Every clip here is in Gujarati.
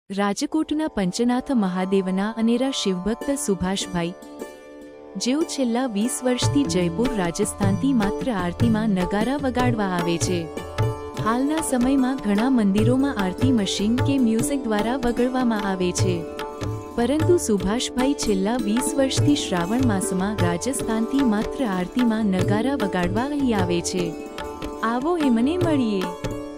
રાજકોટના પંચનાથ મહાદેવના અનેરા શિવભક્ત સુભાષભાઈ, જેઓ છેલ્લા 20 વર્ષથી જયપુર રાજસ્થાનથી માત્ર આરતીમાં નગારા વગાડવા આવે છે। હાલના સમયમાં ઘણા મંદિરોમાં આરતી મશીન કે મ્યુઝિક દ્વારા વગાડવામાં આવે છે, પરંતુ સુભાષભાઈ છેલ્લા 20 વર્ષથી શ્રાવણ માસમાં રાજસ્થાનથી માત્ર આરતીમાં નગારા વગાડવા અહીં આવે છે। આવો એમને મળીએ।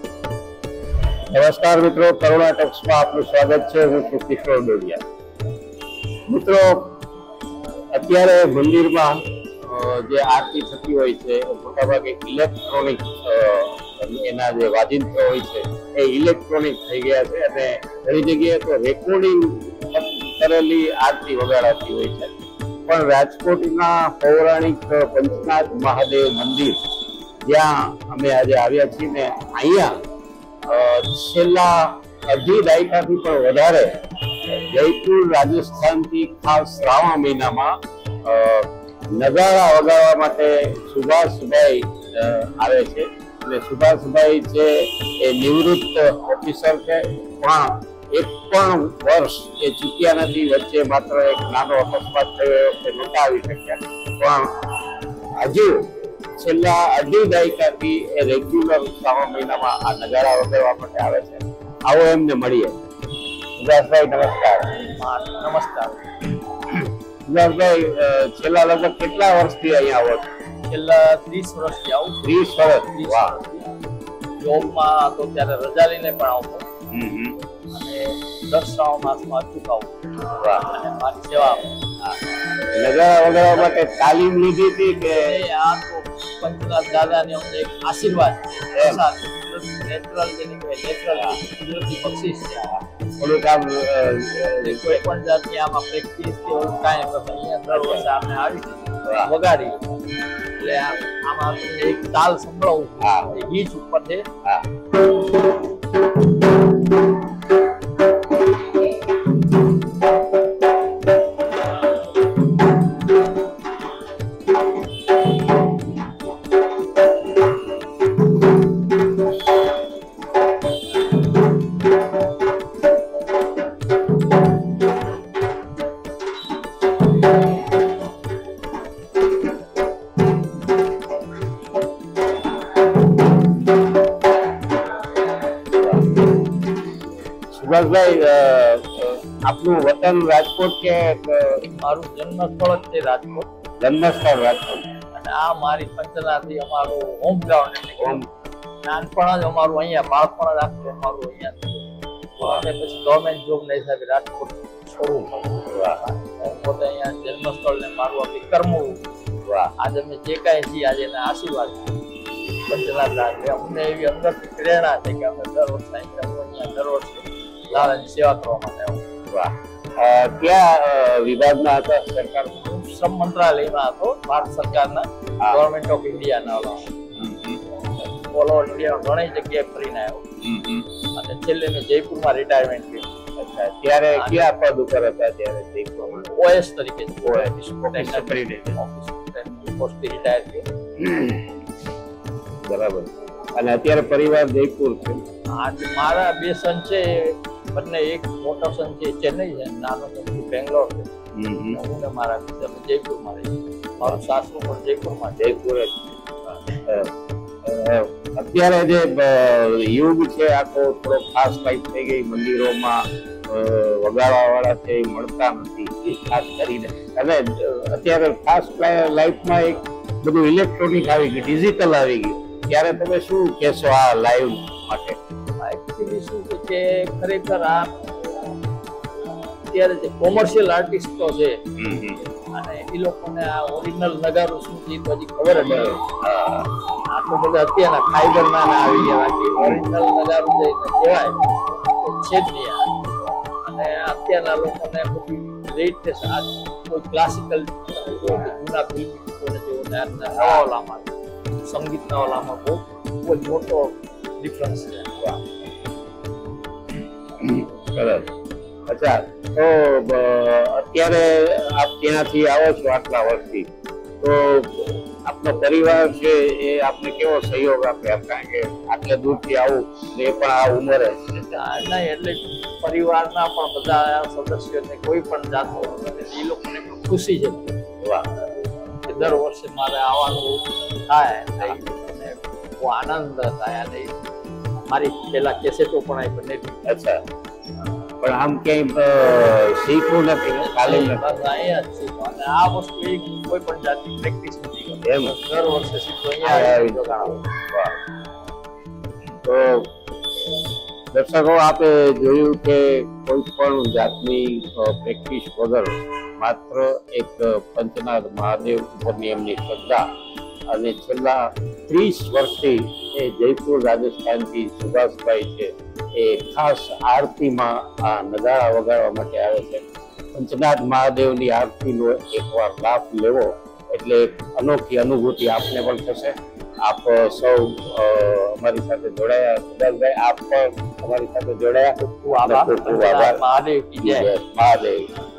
नमस्कार मित्रों, करुणा टॉक्स में आपનું સ્વાગત છે। હું છું કિશોર ડોડિયા। મિત્રો, અત્યારે મંદિરમાં જે આરતી થતી હોય છે મોટાભાગે ઇલેક્ટ્રોનિક એના જે વાજિંત્રો હોય છે એ ઇલેક્ટ્રોનિક થઈ ગયા છે અને ઘણી જગ્યાએ તો રેકોર્ડિંગ કરેલી આરતી વગાડાતી હોય છે। પણ રાજકોટના પૌરાણિક પંચનાથ મહાદેવ મંદિર જ્યાં અમે આજે આવ્યા છીએ ને અહીંયા છેલ્લા અઢી દાયકાથી પણ વધારે જયપુર રાજસ્થાનથી ખાસ શ્રાવણ મહિનામાં નગારા વગાડવા માટે સુભાષભાઈ આવે છે અને સુભાષભાઈ છે એ નિવૃત્ત ઓફિસર છે, પણ એક પણ વર્ષ એ ચૂક્યા નથી। વચ્ચે માત્ર એક નાનો અકસ્માત થયો એ નહોતા આવી શક્યા, પણ હજુ છેલ્લા અઢી દાયકાથી એ રેગ્યુલર શ્રાવણ મહિનામાં આ નગારા વગાડવા માટે આવે છે। આવો એમને મળીએ। સુભાષભાઈ નમસ્કાર। નમસ્કાર સુભાષભાઈ, છેલ્લા લગભગ કેટલા વર્ષથી અહીંયા આવો છો? છેલ્લા 30 વર્ષથી આવું। 30 વર્ષ? વાહ। જોબમાં તો ત્યારે રજા લઈને પણ આવતો અને દર શ્રાવણ માસમાં અચૂક આવું। વાહ। અને મારી સેવા નગારા વગાડવા માટે તાલીમ લીધી હતી કે આ તો પંચનાથ દાદાની અમને એક આશીર્વાદ છે। નેચરલ જેની નેચરલ કુદરતી બક્ષિસ છે। થોડુંક આમ કોઈ પણ જાતની આમાં પ્રેક્ટિસ કે એવું કાંઈ નથી। અહીંયા દર વર્ષે આપણે આવી વગાડી એટલે આમાં એક તાલ સંભળાવું એ ગીત ઉપર છે। સુભાષભાઈ, આપનું વતન રાજકોટ કે? મારું જન્મસ્થળ જ છે રાજકોટ। જન્મસ્થળ રાજકોટ અને આ મારી પંચનાથથી અમારું હોમ ગ્રાઉન્ડ એટલે નાનપણ જ અમારું અહીંયા, બાળપણ જ આખું અમારું અહીંયા અને પછી ગવર્મેન્ટ જોબના હિસાબે રાજકોટ છોડવું પડ્યું। પોતે અહીંયા જન્મસ્થળ ને મારું આપી કરમું। આજે અમે જે કાંઈ છીએ આજે એના આશીર્વાદ પંચનાથ રાજ અમને એવી અંદરથી પ્રેરણા છે કે અમે દર વર્ષે અહીંયા દર વર્ષે દાદાની સેવા કરવા માટે આવું। વાહ। ક્યાં વિભાગના હતા? સરકાર શ્રમ મંત્રાલયમાં હતો, ભારત સરકારના, ગવર્મેન્ટ ઓફ ઇન્ડિયાના ઓલ ઓવર ઇન્ડિયા ઘણી જગ્યાએ ફરીને આવ્યો અને છેલ્લે મેં જયપુરમાં રિટાયરમેન્ટ કર્યું। ત્યારે કયા પદ ઉપર હતા ત્યારે જયપુરમાં? ઓએસ તરીકે પોસ્ટથી રિટાયર થયો। બરાબર। અને અત્યારે પરિવાર જયપુર છે? મારા બે સન છે, બંને એક મોટો સન છે ચેન્નઈ છે, નાનો સન બેંગ્લોર છે। હું ને મારા જયપુરમાં રહીએ। મારું સાસુ પણ જયપુરમાં। જયપુર અત્યારે જે યુગ છે આખો થોડો ખાસ ટાઈપ થઈ ગઈ, મંદિરોમાં વગાડવા વાળા છે એ મળતા નથી ખાસ કરીને, અને અત્યારે ખાસ લાઈફમાં એક બધું ઇલેક્ટ્રોનિક આવી ગયું, ડિજિટલ આવી ગયું, ત્યારે તમે શું કહેશો આ લાઈવ માટે? એકચ્યુઅલી શું છે કે ખરેખર આ અત્યારે જે કોમર્શિયલ આર્ટિસ્ટો છે અને એ લોકોને આ ઓરિજિનલ નગારું શું છે તો હજી ખબર જ નથી। આટલું બધા અત્યારના ફાઈબરના આવી ગયા, બાકી ઓરિજિનલ નગારું જે કહેવાય છે જ નહીં। અને અત્યારના લોકોને બધી લેટેસ્ટ આ કોઈ ક્લાસિકલ જૂના ફિલ્મોને જેવું નવા ઓલામાં સંગીતના ઓલામાં બહુ જ મોટો ડિફરન્સ છે। સરસ। અચ્છા, તો અત્યારે આપ ત્યાંથી આવો છો આટલા વર્ષથી, તો આપનો પરિવાર છે એ આપને કેવો સહયોગ આપે? કારણ કે આટલે દૂરથી આવું એ પણ આ ઉંમરે નહીં એટલે પરિવારના પણ બધા સદસ્યોને કોઈ પણ જાતનો એ લોકોને પણ ખુશી છે વાહ કે દર વર્ષે મારે આવવાનું થાય અને બહુ આનંદ થાય અને મારી પેલા કેસેટો પણ અહીં બનેલી અચ્છા પણ આમ ક્યાંય શીખવું નથી તાલીમ નથી બસ અહીંયા જ શીખો અને આ વસ્તુ એક કોઈ પણ જાતની પ્રેક્ટિસ નથી કરતા. એમ? દર વર્ષે શીખો અહીંયા આવી વગાડો. વાહ. તો દર્શકો આપે જોયું કે કોઈ પણ જાતની પ્રેક્ટિસ વગર માત્ર એક પંચનાથ મહાદેવ ઉપરની એમની શ્રદ્ધા અને છેલ્લા 30 વર્ષથી એ જયપુર રાજસ્થાનથી સુભાષભાઈ છે એ ખાસ આરતીમાં આ નગારા વગાડવા માટે આવે છે. પંચનાથ મહાદેવની આરતીનો એકવાર લાભ લેવો એટલે એક અનોખી અનુભૂતિ આપને પણ થશે. આપ સૌ અમારી સાથે જોડાયા. સુભાષભાઈ આપ પણ અમારી સાથે જોડાયા. ખૂબ આભાર. ખૂબ આભાર. મહાદેવ કી જય. મહાદેવ.